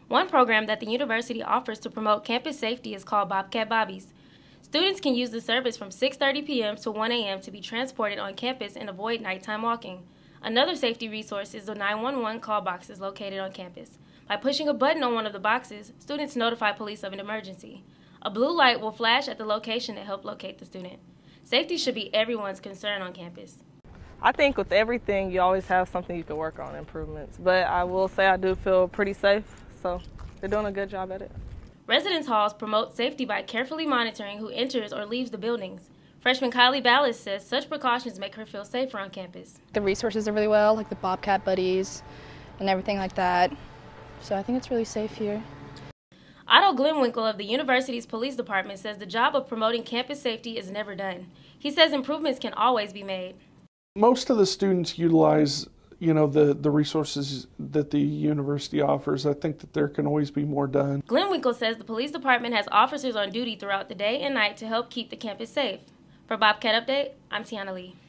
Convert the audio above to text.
One program that the university offers to promote campus safety is called Bobcat Bobbies. Students can use the service from 6:30 p.m. to 1 a.m. to be transported on campus and avoid nighttime walking. Another safety resource is the 911 call boxes located on campus. By pushing a button on one of the boxes, students notify police of an emergency. A blue light will flash at the location to help locate the student. Safety should be everyone's concern on campus. I think with everything, you always have something you can work on, improvements. But I will say I do feel pretty safe, so they're doing a good job at it. Residence halls promote safety by carefully monitoring who enters or leaves the buildings. Freshman Kylie Ballas says such precautions make her feel safer on campus. The resources are really well, like the Bobcat buddies and everything like that. So I think it's really safe here. Otto Glenwinkle of the university's police department says the job of promoting campus safety is never done. He says improvements can always be made. Most of the students utilize, the resources that the university offers. I think that there can always be more done. Glenwinkle says the police department has officers on duty throughout the day and night to help keep the campus safe. For Bobcat Update, I'm Tiana Lee.